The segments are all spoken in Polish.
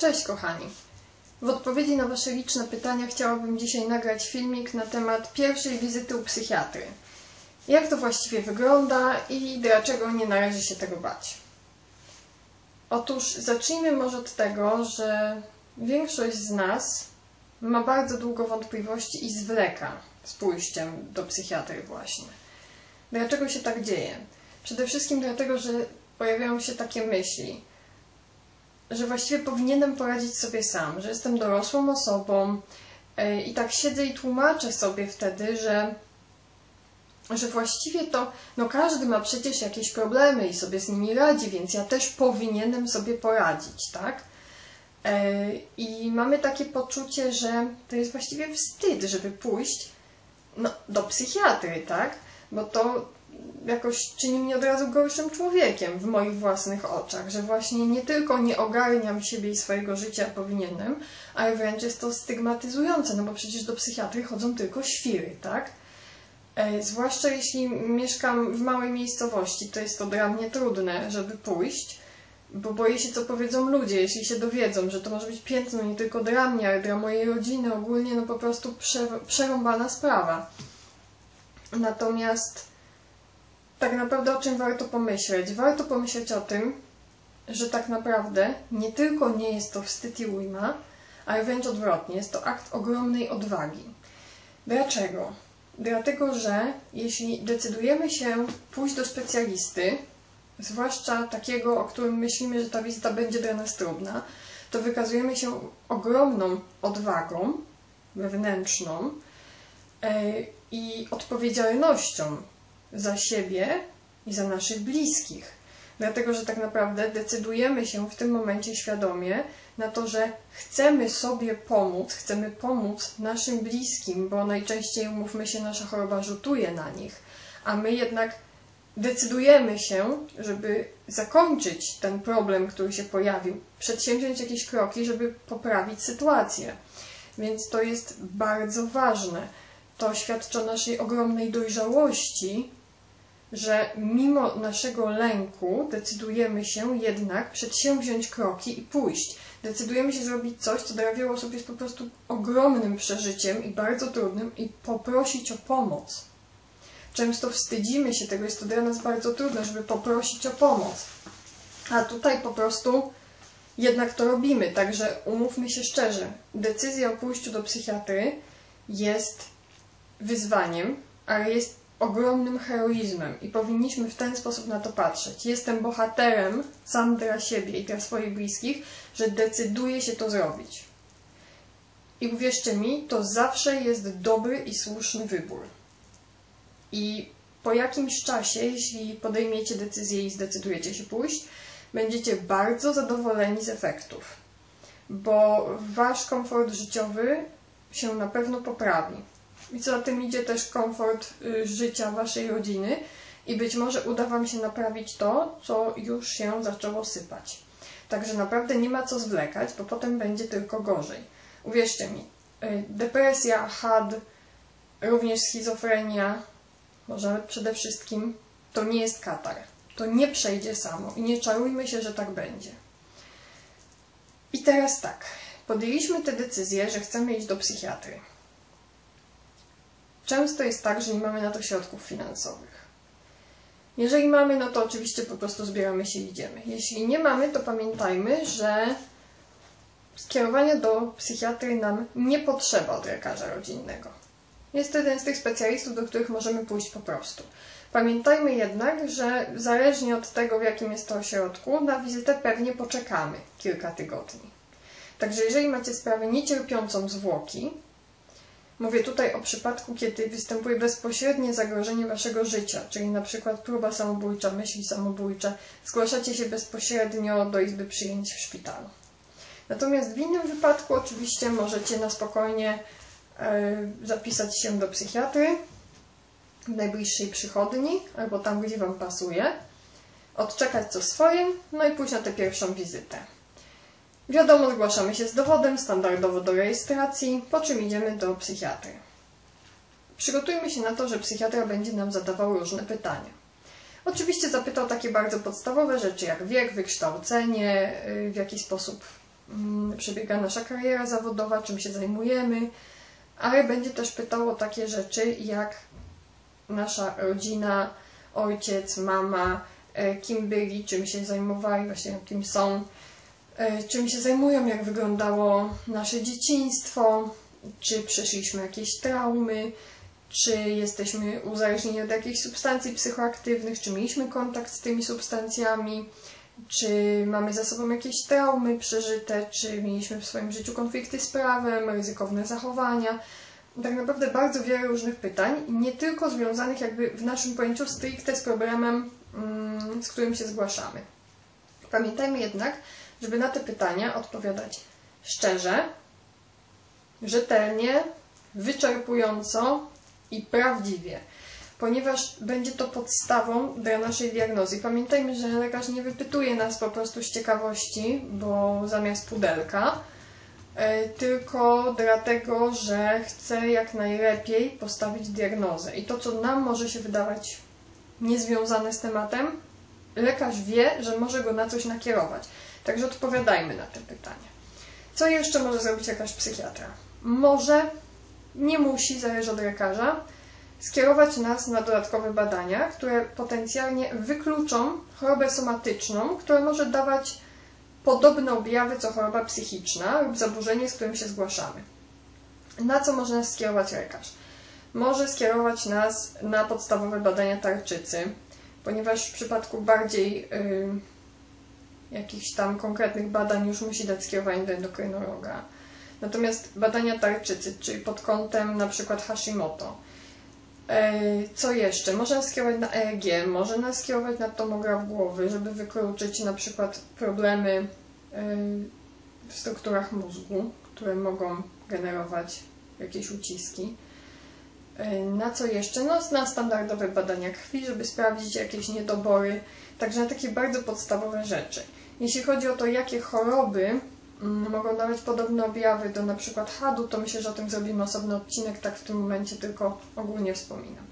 Cześć kochani! W odpowiedzi na Wasze liczne pytania chciałabym dzisiaj nagrać filmik na temat pierwszej wizyty u psychiatry. Jak to właściwie wygląda i dlaczego nie należy się tego bać? Otóż zacznijmy może od tego, że większość z nas ma bardzo długo wątpliwości i zwleka z pójściem do psychiatry właśnie. Dlaczego się tak dzieje? Przede wszystkim dlatego, że pojawiają się takie myśli, że właściwie powinienem poradzić sobie sam, że jestem dorosłą osobą i tak siedzę i tłumaczę sobie wtedy, że właściwie to każdy ma przecież jakieś problemy i sobie z nimi radzi, więc ja też powinienem sobie poradzić, tak? I mamy takie poczucie, że to jest właściwie wstyd, żeby pójść do psychiatry, tak? Bo to jakoś czyni mnie od razu gorszym człowiekiem w moich własnych oczach, że właśnie nie tylko nie ogarniam siebie i swojego życia, powinienem, ale wręcz jest to stygmatyzujące, no bo przecież do psychiatry chodzą tylko świry, tak? Zwłaszcza jeśli mieszkam w małej miejscowości, to jest to dla mnie trudne, żeby pójść, bo boję się, co powiedzą ludzie, jeśli się dowiedzą, że to może być piętno nie tylko dla mnie, ale dla mojej rodziny ogólnie, po prostu przerąbana sprawa. Natomiast tak naprawdę o czym warto pomyśleć? Warto pomyśleć o tym, że tak naprawdę nie tylko nie jest to wstyd i ujma, ale wręcz odwrotnie, jest to akt ogromnej odwagi. Dlaczego? Dlatego, że jeśli decydujemy się pójść do specjalisty, zwłaszcza takiego, o którym myślimy, że ta wizyta będzie dla nas trudna, to wykazujemy się ogromną odwagą wewnętrzną i odpowiedzialnością za siebie i za naszych bliskich. Dlatego, że tak naprawdę decydujemy się w tym momencie świadomie na to, że chcemy sobie pomóc, chcemy pomóc naszym bliskim, bo najczęściej, umówmy się, nasza choroba rzutuje na nich, a my jednak decydujemy się, żeby zakończyć ten problem, który się pojawił, przedsięwziąć jakieś kroki, żeby poprawić sytuację. Więc to jest bardzo ważne. To świadczy o naszej ogromnej dojrzałości, że mimo naszego lęku decydujemy się jednak przedsięwziąć kroki i pójść. Decydujemy się zrobić coś, co dla wielu osób jest po prostu ogromnym przeżyciem i bardzo trudnym i poprosić o pomoc. Często wstydzimy się tego, jest to dla nas bardzo trudne, żeby poprosić o pomoc. A tutaj po prostu jednak to robimy. Także umówmy się szczerze, decyzja o pójściu do psychiatry jest wyzwaniem, ale jest ogromnym heroizmem i powinniśmy w ten sposób na to patrzeć. Jestem bohaterem sam dla siebie i dla swoich bliskich, że decyduję się to zrobić. I uwierzcie mi, to zawsze jest dobry i słuszny wybór. I po jakimś czasie, jeśli podejmiecie decyzję i zdecydujecie się pójść, będziecie bardzo zadowoleni z efektów, bo wasz komfort życiowy się na pewno poprawi. I co za tym idzie też komfort życia waszej rodziny i być może uda wam się naprawić to, co już się zaczęło sypać. Także naprawdę nie ma co zwlekać, bo potem będzie tylko gorzej. Uwierzcie mi, depresja, had, również schizofrenia, może nawet przede wszystkim, to nie jest katar. To nie przejdzie samo i nie czarujmy się, że tak będzie. I teraz tak, podjęliśmy tę decyzję, że chcemy iść do psychiatry. Często jest tak, że nie mamy na to środków finansowych. Jeżeli mamy, no to oczywiście po prostu zbieramy się i idziemy. Jeśli nie mamy, to pamiętajmy, że skierowania do psychiatry nam nie potrzeba od lekarza rodzinnego. Jest to jeden z tych specjalistów, do których możemy pójść po prostu. Pamiętajmy jednak, że zależnie od tego, w jakim jest to ośrodku, na wizytę pewnie poczekamy kilka tygodni. Także jeżeli macie sprawę niecierpiącą zwłoki, mówię tutaj o przypadku, kiedy występuje bezpośrednie zagrożenie waszego życia, czyli na przykład próba samobójcza, myśli samobójcze, zgłaszacie się bezpośrednio do izby przyjęć w szpitalu. Natomiast w innym wypadku oczywiście możecie na spokojnie zapisać się do psychiatry w najbliższej przychodni, albo tam, gdzie wam pasuje, odczekać co swoje, no i pójść na tę pierwszą wizytę. Wiadomo, zgłaszamy się z dowodem, standardowo do rejestracji, po czym idziemy do psychiatry. Przygotujmy się na to, że psychiatra będzie nam zadawał różne pytania. Oczywiście zapytał takie bardzo podstawowe rzeczy jak wiek, wykształcenie, w jaki sposób przebiega nasza kariera zawodowa, czym się zajmujemy, ale będzie też pytał o takie rzeczy jak nasza rodzina, ojciec, mama, kim byli, czym się zajmowali, właśnie kim są, czym się zajmują, jak wyglądało nasze dzieciństwo, czy przeszliśmy jakieś traumy, czy jesteśmy uzależnieni od jakichś substancji psychoaktywnych, czy mieliśmy kontakt z tymi substancjami, czy mamy za sobą jakieś traumy przeżyte, czy mieliśmy w swoim życiu konflikty z prawem, ryzykowne zachowania. Tak naprawdę bardzo wiele różnych pytań, nie tylko związanych jakby w naszym pojęciu stricte z problemem, z którym się zgłaszamy. Pamiętajmy jednak, żeby na te pytania odpowiadać szczerze, rzetelnie, wyczerpująco i prawdziwie, ponieważ będzie to podstawą dla naszej diagnozy. Pamiętajmy, że lekarz nie wypytuje nas po prostu z ciekawości, bo zamiast pudelka, tylko dlatego, że chce jak najlepiej postawić diagnozę. I to, co nam może się wydawać niezwiązane z tematem, lekarz wie, że może go na coś nakierować. Także odpowiadajmy na te pytania. Co jeszcze może zrobić lekarz psychiatra? Może, nie musi, zależy od lekarza, skierować nas na dodatkowe badania, które potencjalnie wykluczą chorobę somatyczną, która może dawać podobne objawy co choroba psychiczna lub zaburzenie, z którym się zgłaszamy. Na co może nas skierować lekarz? Może skierować nas na podstawowe badania tarczycy, ponieważ w przypadku bardziej jakichś tam konkretnych badań już musi dać skierowanie do endokrynologa. Natomiast badania tarczycy, czyli pod kątem na przykład Hashimoto. Co jeszcze? Może nas skierować na EEG, może nas skierować na tomograf głowy, żeby wykluczyć na przykład problemy w strukturach mózgu, które mogą generować jakieś uciski. Na co jeszcze? No, na standardowe badania krwi, żeby sprawdzić jakieś niedobory, także na takie bardzo podstawowe rzeczy. Jeśli chodzi o to, jakie choroby mogą dawać podobne objawy do na przykład HAD-u, to myślę, że o tym zrobimy osobny odcinek, tak w tym momencie tylko ogólnie wspominam.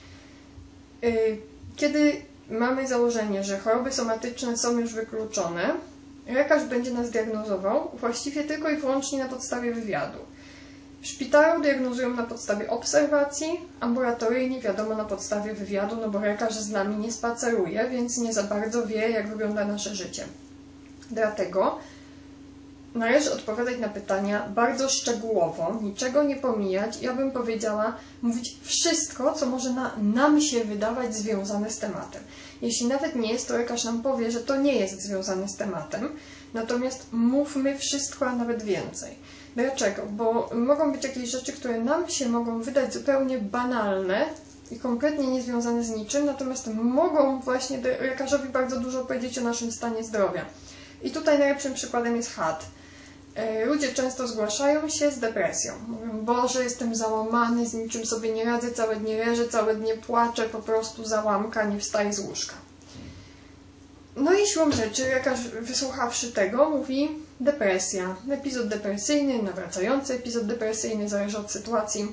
Kiedy mamy założenie, że choroby somatyczne są już wykluczone, lekarz będzie nas diagnozował właściwie tylko i wyłącznie na podstawie wywiadu. W szpitalu diagnozują na podstawie obserwacji, ambulatoryjnie wiadomo na podstawie wywiadu, no bo lekarz z nami nie spaceruje, więc nie za bardzo wie, jak wygląda nasze życie. Dlatego należy odpowiadać na pytania bardzo szczegółowo, niczego nie pomijać. Ja bym powiedziała, mówić wszystko, co może nam się wydawać związane z tematem. Jeśli nawet nie jest, to lekarz nam powie, że to nie jest związane z tematem. Natomiast mówmy wszystko, a nawet więcej. Dlaczego? Bo mogą być jakieś rzeczy, które nam się mogą wydać zupełnie banalne i kompletnie niezwiązane z niczym, natomiast mogą właśnie lekarzowi bardzo dużo powiedzieć o naszym stanie zdrowia. I tutaj najlepszym przykładem jest HAD. Ludzie często zgłaszają się z depresją. Mówią, Boże, jestem załamany, z niczym sobie nie radzę, całe dnie leżę, całe dnie płaczę, po prostu załamka, nie wstaję z łóżka. No i siłą rzeczy lekarz, wysłuchawszy tego, mówi depresja, epizod depresyjny, nawracający epizod depresyjny, zależy od sytuacji.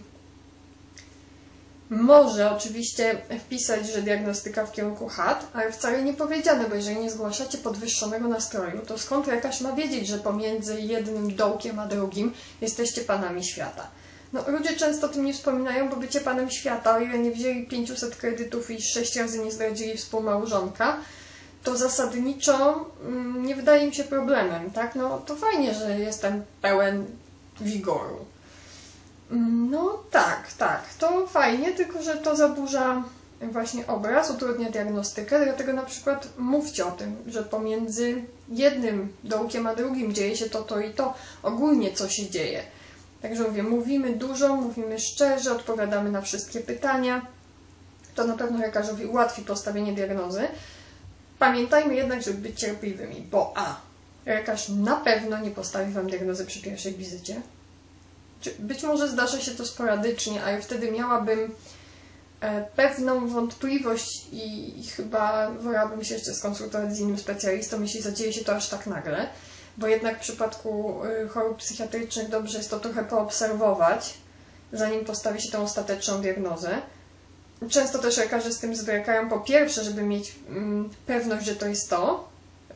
Może oczywiście wpisać, że diagnostyka w kierunku HAD, ale wcale nie powiedziane, bo jeżeli nie zgłaszacie podwyższonego nastroju, to skąd lekarz ma wiedzieć, że pomiędzy jednym dołkiem a drugim jesteście panami świata? No, ludzie często o tym nie wspominają, bo bycie panem świata, o ile nie wzięli 500 kredytów i 6 razy nie zdradzili współmałżonka, to zasadniczo nie wydaje im się problemem, tak? No to fajnie, że jestem pełen wigoru. No tak, to fajnie, tylko że to zaburza właśnie obraz, utrudnia diagnostykę, dlatego na przykład mówcie o tym, że pomiędzy jednym dołkiem a drugim dzieje się to i to, ogólnie co się dzieje. Także mówię, mówimy dużo, mówimy szczerze, odpowiadamy na wszystkie pytania, to na pewno lekarzowi ułatwi postawienie diagnozy. Pamiętajmy jednak, żeby być cierpliwymi, bo lekarz na pewno nie postawi Wam diagnozy przy pierwszej wizycie. Być może zdarza się to sporadycznie, ale wtedy miałabym pewną wątpliwość i chyba wolałabym się jeszcze skonsultować z innym specjalistą, jeśli zadzieje się to aż tak nagle, bo jednak w przypadku chorób psychiatrycznych dobrze jest to trochę poobserwować, zanim postawi się tą ostateczną diagnozę. Często też lekarze z tym zwlekają, po pierwsze, żeby mieć pewność, że to jest to,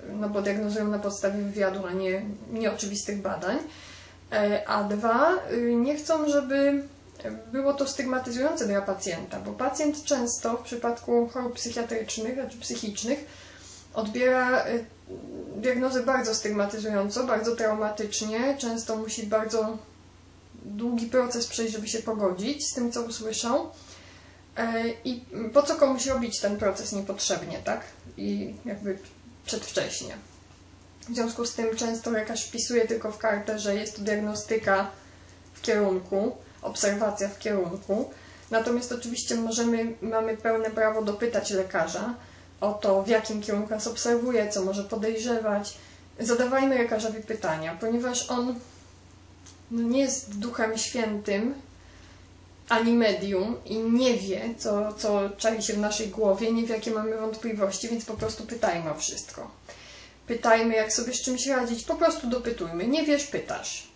no bo diagnozują na podstawie wywiadu, a nie nieoczywistych badań. A dwa, nie chcą, żeby było to stygmatyzujące dla pacjenta, bo pacjent często w przypadku chorób psychiatrycznych czy psychicznych odbiera diagnozę bardzo stygmatyzująco, bardzo traumatycznie, często musi bardzo długi proces przejść, żeby się pogodzić z tym, co usłyszał. I po co komuś robić ten proces niepotrzebnie, tak? I jakby przedwcześnie. W związku z tym często lekarz wpisuje tylko w kartę, że jest to diagnostyka w kierunku, obserwacja w kierunku. Natomiast oczywiście mamy pełne prawo dopytać lekarza o to, w jakim kierunku nas obserwuje, co może podejrzewać. Zadawajmy lekarzowi pytania, ponieważ on nie jest Duchem Świętym, ani medium i nie wie, co czai się w naszej głowie, nie wie, jakie mamy wątpliwości, więc po prostu pytajmy o wszystko. Pytajmy, jak sobie z czymś radzić, po prostu dopytujmy. Nie wiesz, pytasz.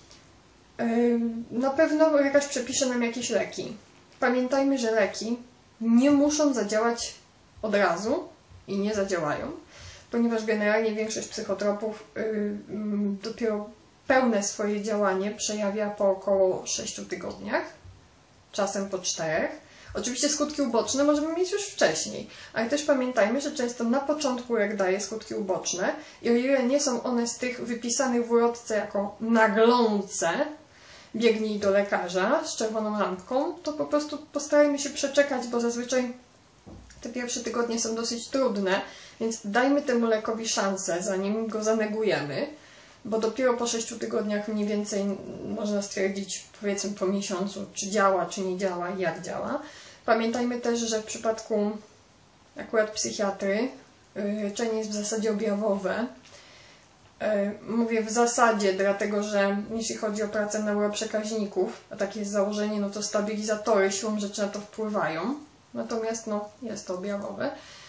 Na pewno lekarz przepisze nam jakieś leki. Pamiętajmy, że leki nie muszą zadziałać od razu i nie zadziałają, ponieważ generalnie większość psychotropów dopiero pełne swoje działanie przejawia po około 6 tygodniach, czasem po 4. Oczywiście skutki uboczne możemy mieć już wcześniej, ale też pamiętajmy, że często na początku lek daje skutki uboczne i o ile nie są one z tych wypisanych w ulotce jako naglące, biegnij do lekarza z czerwoną lampką, to po prostu postarajmy się przeczekać, bo zazwyczaj te pierwsze tygodnie są dosyć trudne, więc dajmy temu lekowi szansę, zanim go zanegujemy, bo dopiero po 6 tygodniach mniej więcej można stwierdzić, powiedzmy po miesiącu, czy działa, czy nie działa i jak działa. Pamiętajmy też, że w przypadku akurat psychiatry leczenie jest w zasadzie objawowe. Mówię w zasadzie, dlatego że jeśli chodzi o pracę neuroprzekaźników, a takie jest założenie, no to stabilizatory siłą rzeczy na to wpływają. Natomiast no, jest to objawowe.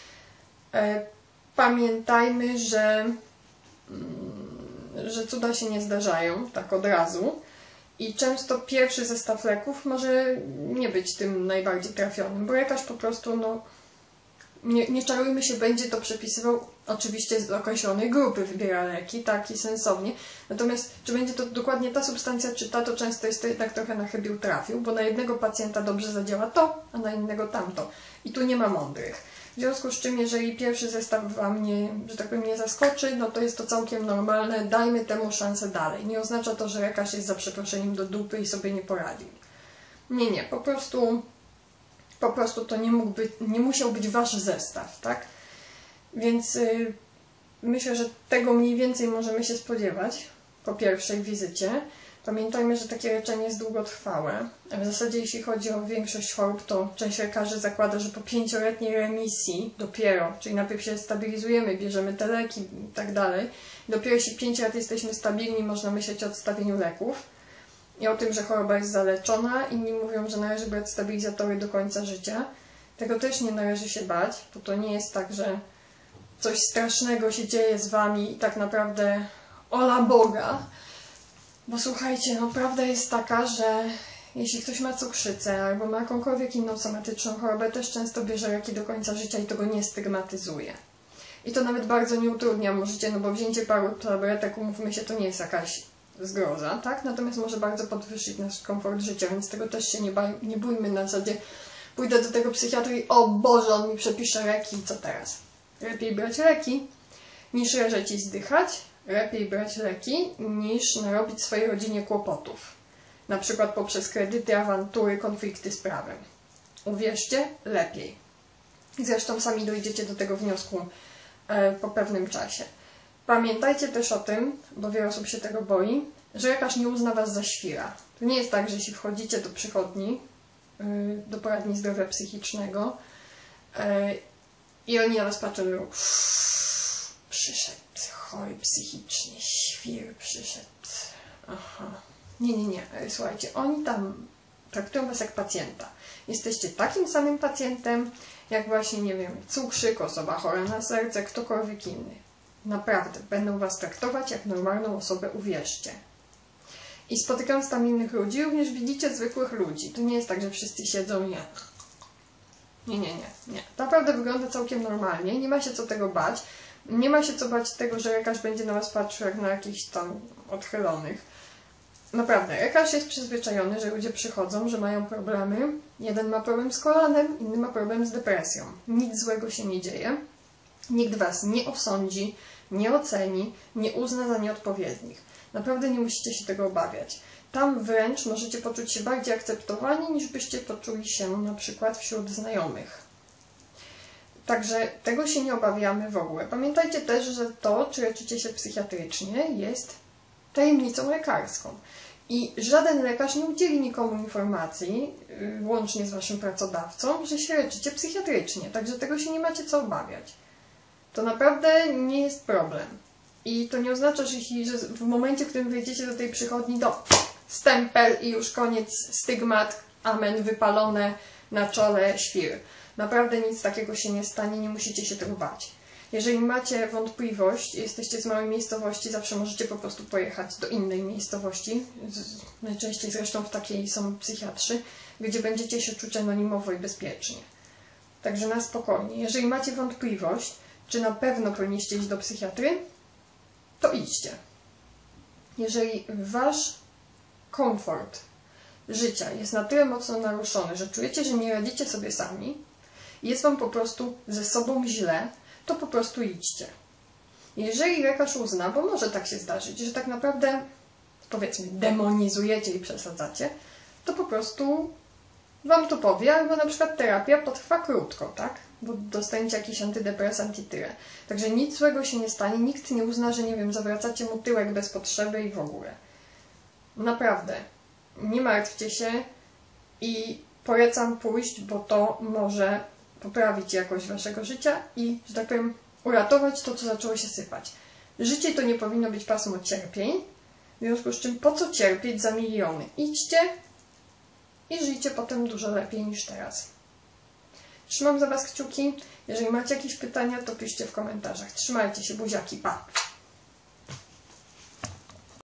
Pamiętajmy, że cuda się nie zdarzają tak od razu i często pierwszy zestaw leków może nie być tym najbardziej trafionym, bo lekarz po prostu, no, nie czarujmy się, będzie to przepisywał, oczywiście z określonej grupy wybiera leki, tak i sensownie, natomiast czy będzie to dokładnie ta substancja, czy ta, to często jest to jednak trochę na chybił trafił, bo na jednego pacjenta dobrze zadziała to, a na innego tamto i tu nie ma mądrych. W związku z czym, jeżeli pierwszy zestaw Wam nie, że tak powiem, nie zaskoczy, no to jest to całkiem normalne, dajmy temu szansę dalej. Nie oznacza to, że lekarz jest za przeproszeniem do dupy i sobie nie poradził. Nie, po prostu to nie musiał być Wasz zestaw, tak? Więc myślę, że tego mniej więcej możemy się spodziewać po pierwszej wizycie. Pamiętajmy, że takie leczenie jest długotrwałe. W zasadzie jeśli chodzi o większość chorób, to część lekarzy zakłada, że po 5-letniej remisji dopiero, czyli najpierw się stabilizujemy, bierzemy te leki i tak dalej. Dopiero jeśli 5 lat jesteśmy stabilni, można myśleć o odstawieniu leków i o tym, że choroba jest zaleczona. Inni mówią, że należy brać stabilizatory do końca życia. Tego też nie należy się bać, bo to nie jest tak, że coś strasznego się dzieje z Wami i tak naprawdę ola Boga. Bo słuchajcie, no prawda jest taka, że jeśli ktoś ma cukrzycę albo ma jakąkolwiek inną somatyczną chorobę, też często bierze leki do końca życia i to go nie stygmatyzuje. I to nawet bardzo nie utrudnia mu życie, no bo wzięcie paru tabletek, umówmy się, to nie jest jakaś zgroza, tak? Natomiast może bardzo podwyższyć nasz komfort życia, więc tego też się nie bójmy na zasadzie pójdę do tego psychiatry i o Boże, on mi przepisze leki i co teraz? Lepiej brać leki niż leżeć i zdychać. Lepiej brać leki niż narobić swojej rodzinie kłopotów. Na przykład poprzez kredyty, awantury, konflikty z prawem. Uwierzcie, lepiej. Zresztą sami dojdziecie do tego wniosku po pewnym czasie. Pamiętajcie też o tym, bo wiele osób się tego boi, że lekarz nie uzna Was za świra. To nie jest tak, że jeśli wchodzicie do przychodni, do poradni zdrowia psychicznego i oni na Was patrzą i mówią, przyszedł chory psychicznie, świr przyszedł. Aha. Nie. Słuchajcie, oni tam traktują Was jak pacjenta. Jesteście takim samym pacjentem, jak właśnie, nie wiem, cukrzyk, osoba chora na serce, ktokolwiek inny. Naprawdę, będą Was traktować jak normalną osobę, uwierzcie. I spotykając tam innych ludzi, również widzicie zwykłych ludzi. To nie jest tak, że wszyscy siedzą i nie. Naprawdę wygląda całkiem normalnie, nie ma się co tego bać. Nie ma się co bać tego, że lekarz będzie na Was patrzył jak na jakichś tam odchylonych. Naprawdę, lekarz jest przyzwyczajony, że ludzie przychodzą, że mają problemy. Jeden ma problem z kolanem, inny ma problem z depresją. Nic złego się nie dzieje. Nikt Was nie osądzi, nie oceni, nie uzna za nieodpowiednich. Naprawdę nie musicie się tego obawiać. Tam wręcz możecie poczuć się bardziej akceptowani, niż byście poczuli się na przykład wśród znajomych. Także tego się nie obawiamy w ogóle. Pamiętajcie też, że to, czy leczycie się psychiatrycznie, jest tajemnicą lekarską. I żaden lekarz nie udzieli nikomu informacji, łącznie z Waszym pracodawcą, że się leczycie psychiatrycznie. Także tego się nie macie co obawiać. To naprawdę nie jest problem. I to nie oznacza, że w momencie, w którym wyjdziecie do tej przychodni, to stempel i już koniec, stygmat, amen, wypalone na czole, świr. Naprawdę nic takiego się nie stanie, nie musicie się tego bać. Jeżeli macie wątpliwość, jesteście z małej miejscowości, zawsze możecie po prostu pojechać do innej miejscowości. Najczęściej zresztą w takiej są psychiatrzy, gdzie będziecie się czuć anonimowo i bezpiecznie. Także na spokojnie. Jeżeli macie wątpliwość, czy na pewno powinniście iść do psychiatry, to idźcie. Jeżeli Wasz komfort życia jest na tyle mocno naruszony, że czujecie, że nie radzicie sobie sami, jest Wam po prostu ze sobą źle, to po prostu idźcie. Jeżeli lekarz uzna, bo może tak się zdarzyć, że tak naprawdę, powiedzmy, demonizujecie i przesadzacie, to po prostu Wam to powie, albo na przykład terapia potrwa krótko, tak? Bo dostaniecie jakiś antydepresant i tyle. Także nic złego się nie stanie, nikt nie uzna, że nie wiem, zawracacie mu tyłek bez potrzeby i w ogóle. Naprawdę, nie martwcie się i polecam pójść, bo to może poprawić jakość Waszego życia i, że tak powiem, uratować to, co zaczęło się sypać. Życie to nie powinno być pasmo cierpień, w związku z czym po co cierpieć za miliony? Idźcie i żyjcie potem dużo lepiej niż teraz. Trzymam za Was kciuki. Jeżeli macie jakieś pytania, to piszcie w komentarzach. Trzymajcie się, buziaki, pa!